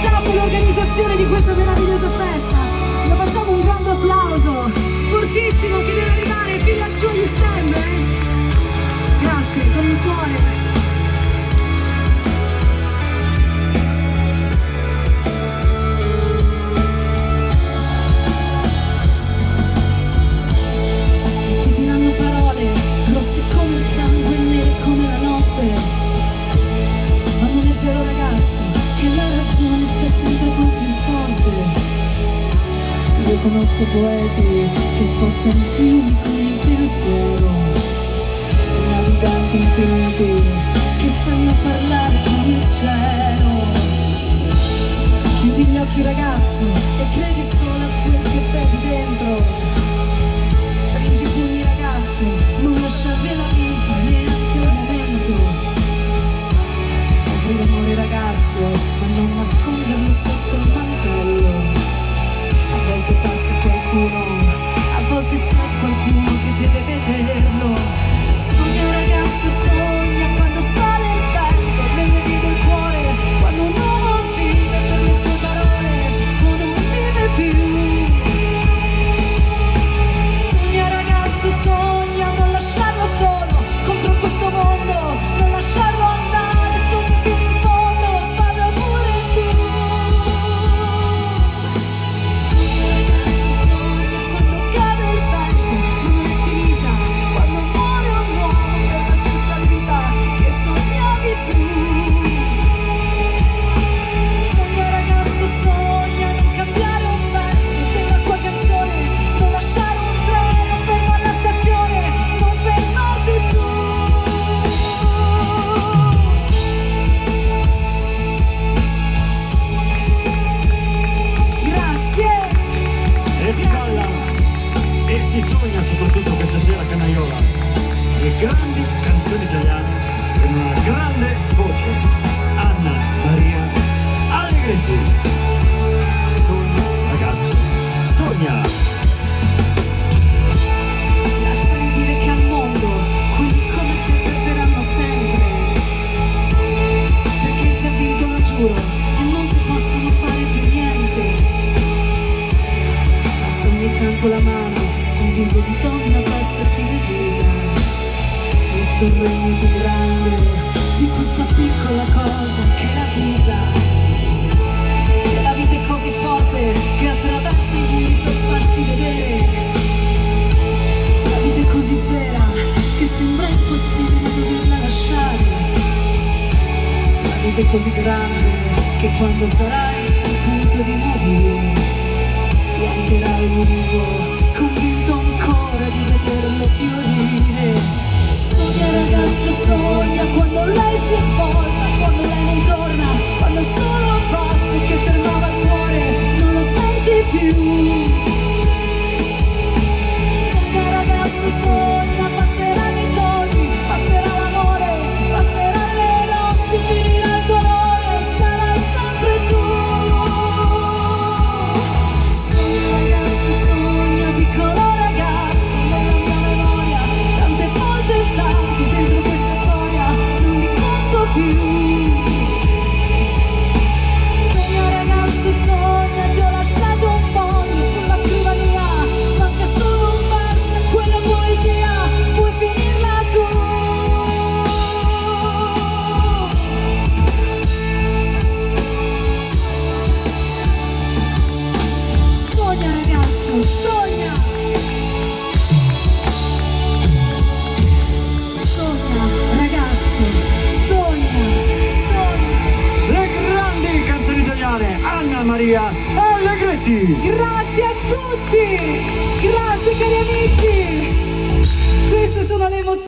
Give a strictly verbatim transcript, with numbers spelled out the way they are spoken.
staff e l'organizzazione di questa meravigliosa festa. Lo facciamo un grande applauso fortissimo che deve arrivare fin laggiù agli stand, eh? Grazie, con il cuore. Rosse come il sangue, nere come la notte. Ma non è vero ragazzo, che la ragione sta sempre con più forte. Io conosco poeti che spostano fiumi con il pensiero, naviganti infiniti che sanno parlare con il cielo. Chiudi gli occhi ragazzo e credi solo a quel che vedi dentro. Stringi i pugni ragazzo, non lasciarvi la vita neanche un momento. Apri l'amore ragazzo, ma non nasconderlo sotto il mantello. A volte passa qualcuno, a volte c'è qualcuno che deve vederlo. Sogna ragazzo, sogna quando sale il vento nelle vie del cuore, quando un uomo vive per le sue parole o non vive più. Sogna non lasciarlo solo contro questo mondo, non lasciarlo andare, sogna fino in fondo, fallo pure tu. Sogna ragazzi, sogna quando cade il vento, ma non è finita, quando muore un uomo per la stessa vita che sognavi tu. Sogna ragazzo, sogna non cambiare un verso della tua canzone, non lasciare un treno fermo alla stazione, non fermarti tu. Grazie. E si balla e si sogna soprattutto questa sera Canaiola le grandi canzoni italiane con una grande voce, Anna Maria Allegretti. Sogna ragazzo, sogna. Lasciami dire che al mondo quelli come te perderanno sempre, perché già vincono giuro e non ti possono fare più niente. Passa ogni tanto la mano sul viso di donna, passaci le dita, il sogno più grande di questa piccola cosa che è la vita. E la vita è così forte che attraversa i muri per farsi vedere. La vita è così vera che sembra impossibile doverla lasciare. La vita è così grande che quando sarai sul punto di morire pianterai un ulivo, convinto ancora di vederlo fiorire. Sogna ragazzo, sogna quando lei si avvolta, quando lei non torna, quando è solo un passo che fermava il cuore non lo senti più. Sogna ragazzo, sogna, passeranno i giorni, passerà l'amore, passeranno le notti, finirà il dolore, sarai sempre tu. Sogna ragazzo, sogna, piccolo ragazzo, nella mia memoria, tante volte e tanti dentro questa storia, non mi conto più. Sogna ragazzo, sogna, ti ho lasciato un foglio sulla scrivania, manca solo un verso e quella poesia, puoi finirla tu. Sogna ragazzo, sogna. Sogna ragazzo, sogna, sogna. Le grandi canzoni italiane, Anna Maria Allegretti. Grazie a tutti, grazie cari amici. Queste sono le emozioni.